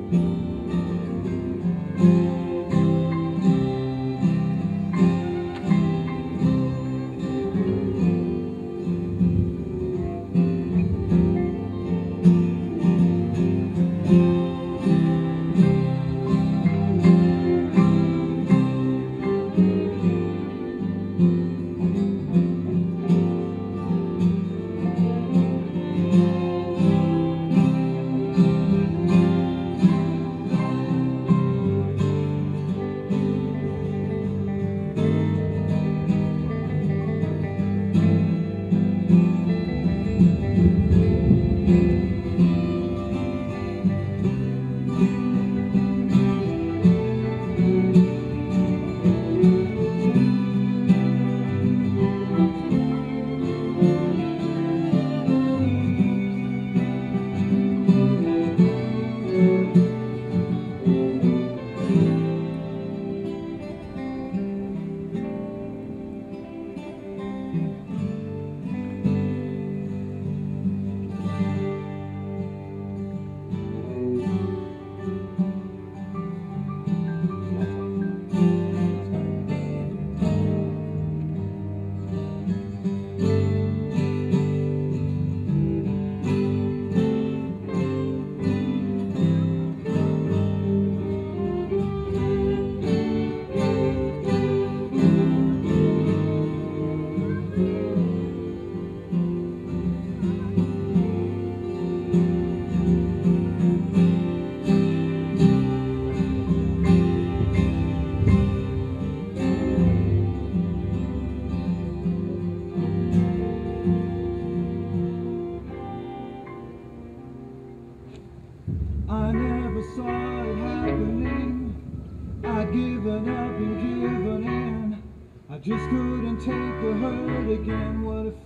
I never saw it happening. I'd given up and given in. I just couldn't take the hurt again. What a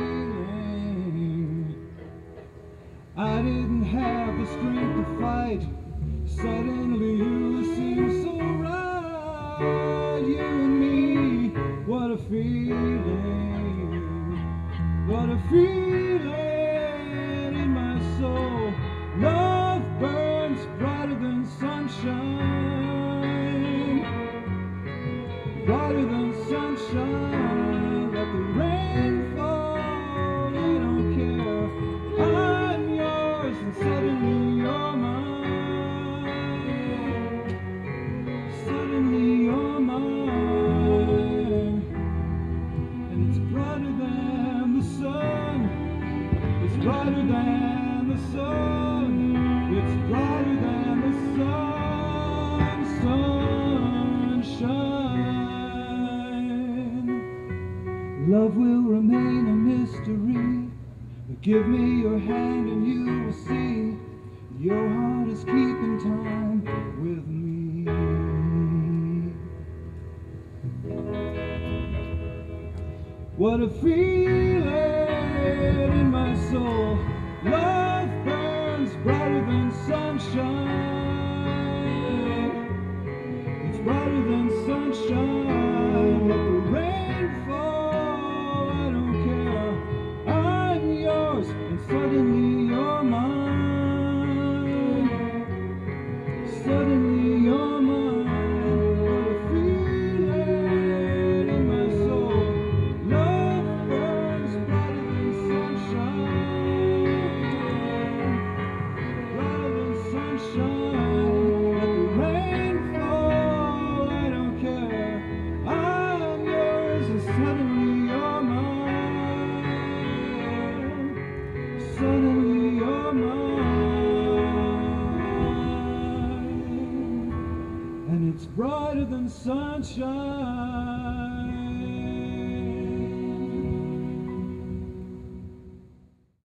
feeling. I didn't have the strength to fight. Suddenly you seem so right. You and me, what a feeling. What a feeling in my soul. Love burns brighter than sunshine, brighter than sunshine. Let the rain fall, I don't care. I'm yours and suddenly you're mine. Suddenly you're mine. And it's brighter than the sun. It's brighter than the sun. It's brighter than the sun, sunshine. Love will remain a mystery, but give me your hand and you will see your heart is keeping time with me. What a feeling in my soul. Love burns brighter than sunshine. It's brighter than sunshine. Let the rain fall, I don't care. I'm yours and suddenly you're mine. Suddenly you're mine. What a feeling in my soul. Love burns brighter than sunshine. Sunshine, let the rain fall, I don't care. I'm yours and suddenly you're mine. Suddenly you're mine. And it's brighter than sunshine.